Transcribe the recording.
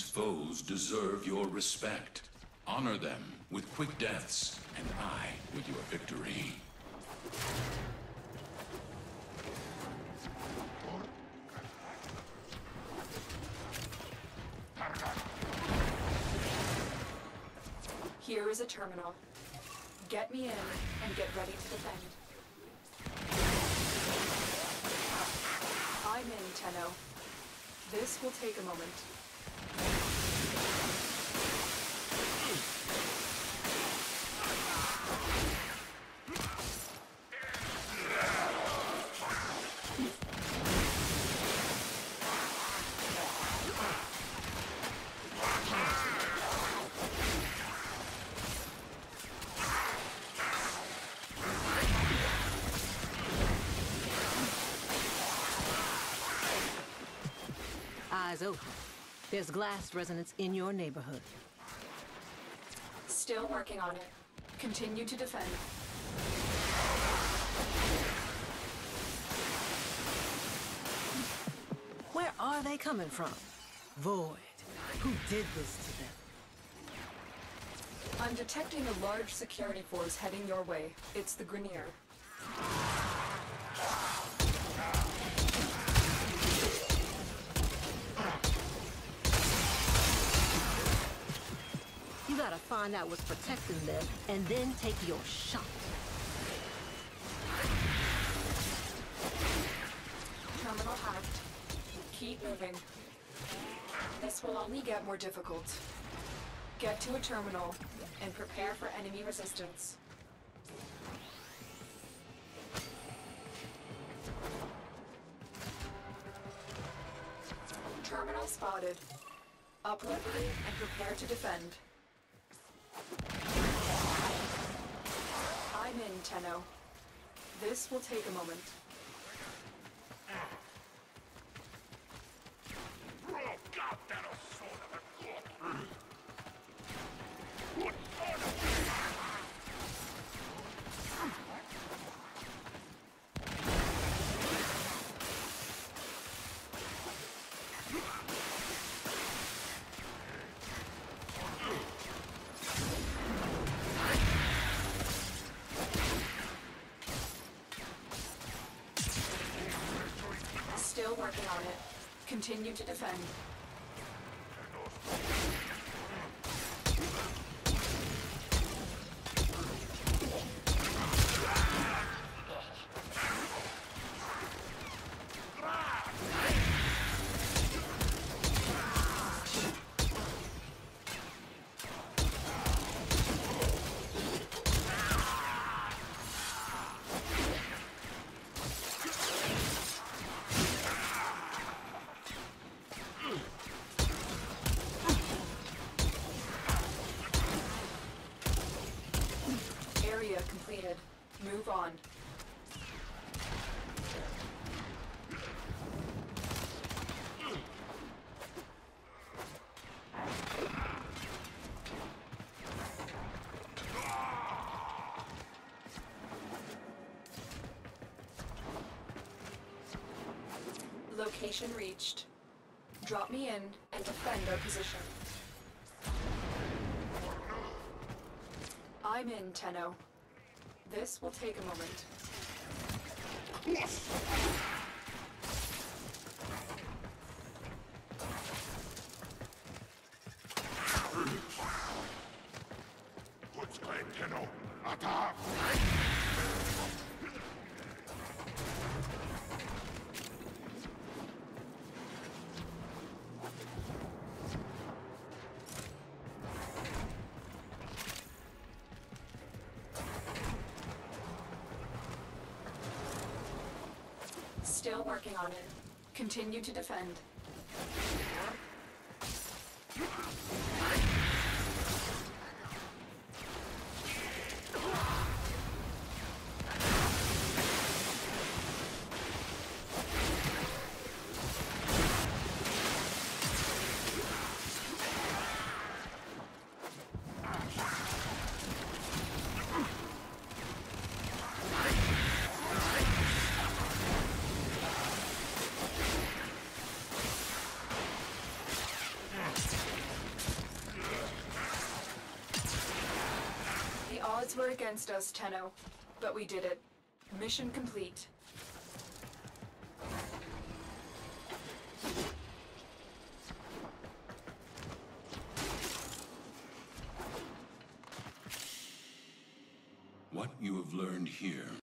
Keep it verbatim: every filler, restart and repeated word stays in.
These foes deserve your respect. Honor them with quick deaths, and I with your victory. Here is a terminal. Get me in and get ready to defend. I'm in, Tenno. This will take a moment. Eyes open. There's glass resonance in your neighborhood. Still working on it. Continue to defend. Where are they coming from? Void. Who did this to them? I'm detecting a large security force heading your way. It's the Grineer. You gotta find out what's protecting them, and then take your shot. Terminal hacked. Keep moving. This will only get more difficult. Get to a terminal, and prepare for enemy resistance. Terminal spotted. Up liberty and prepare to defend. I'm in, Tenno. This will take a moment. Still working on it. Continue to defend. Completed. Move on. Location reached. Drop me in and defend our position. I'm in, Tenno. This will take a moment. Still working on it. Continue to defend. odds were against us, Tenno, but we did it. Mission complete. What you have learned here